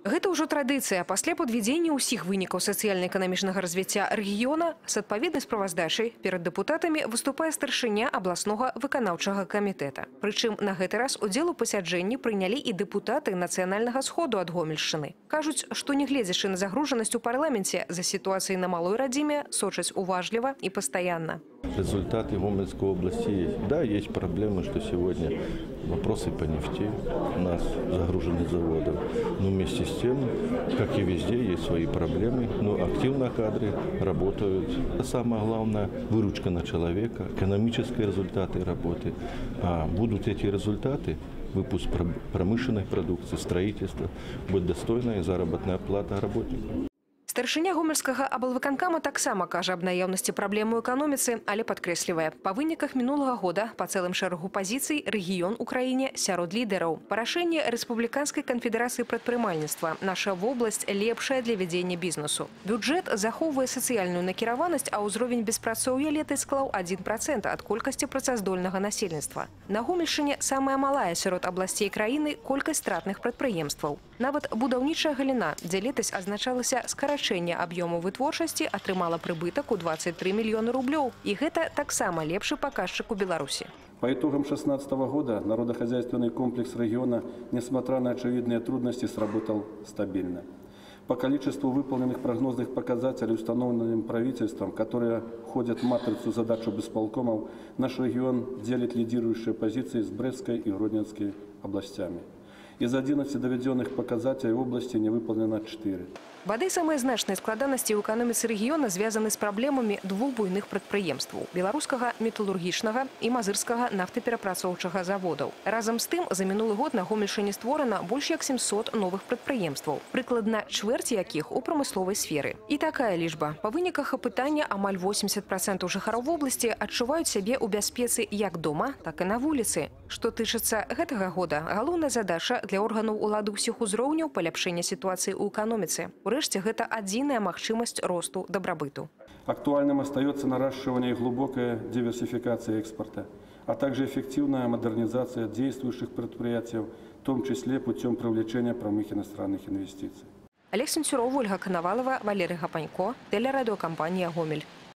Гэта ўжо традыцыя. Пасля падвядзення ўсіх вынікаў сацыяльна-эканамічнага развіцця рэгіёна з адпаведнай справаздачай перад дэпутатамі выступае старшыня абласнога выканаўчага камітэта. Прычым на гэты раз удзел у пасяджэнні прынялі і дэпутаты нацыянальнага сходу ад Гомельшчыны. Кажуць, што нягледзячы на загружанасць у парламенце, за ситуацией на малой радзіме сочаць уважліва и постоянно. Результаты Гомельской области есть. Да, есть проблемы, что сегодня вопросы по нефти, у нас загружены заводы. Но вместе с тем, как и везде, есть свои проблемы. Но активно кадры работают. Самое главное – выручка на человека, экономические результаты работы. А будут эти результаты, выпуск промышленной продукции, строительства, будет достойная заработная плата работникам. Старшыня гомельскага аблвыканкама таксама кажа аб наяўнасці праблем у эканоміцы, але падкрэслівае. Па выніках мінулага года па цэлым шэрагу пазіцый рэгіён у краіне сярод лідараў. Па рашэнні Рэспубліканскай канфедэрацыі прадпрымальніцтва наша вобласць лепшая для вядзення бізнесу. Бюджэт захоўвае сацыяльную накіраванасць, а ўзровень беспрацоўя летась склаў 1% ад колькасці працаздольнага насельніцтва. На Гомельшчыне самая малая сярод абласцей краіны колькасць стратных прадпрыемстваў. Нават будаўнічая галіна, дзе летась азначалася скарачэнне аб'ёму вытворчасці, атрымала прыбытак у 23 мільёны рублёў. И гэта таксама лепшы паказчык у Беларуси. По итогам 2016 года народохозяйственный комплекс региона, несмотря на очевидные трудности, сработал стабильно. По количеству выполненных прогнозных показателей, установленным правительством, которые входят в матрицу задач обисполкомов, наш регион делит лидирующие позиции с Брестской и Гродненской областями. Из 11 доведенных показателей в области не выполнено 4. Бадай самыя значныя складанасці ў эканоміцы рэгіёна звязаны з праблемамі двух буйных прадпрыемстваў – беларускага металургічнага і мазырскага нафтаперапрацоўчага заводаў. Разам з тым, за мінулы год на Гомельшчыне створана больш як 700 новых прадпрыемстваў, прыкладна чвэрць якіх у прамысловай сферы. І такая лічба. Па выніках апытання амаль 80% жыхароў вобласці адчуваюць сябе ў бяспецы як дома, так і на вуліцы. Што тычыцца гэтага года, галоўная задача для органаў улады ўсіх узроўняў паляпшэння сітуацыі ў эканоміцы. Урэшце, гэта адзіная магчымасць росту дабрабыту. Актуальным остается наращивание и глубокая диверсификация экспорта, а также эффективная модернизация действующих предприятий, в том числе путем привлечения прямых иностранных инвестиций. Олег Сенцюров, Ольга Коновалова, Валерий Гапанько, телерадиокомпания «Гомель».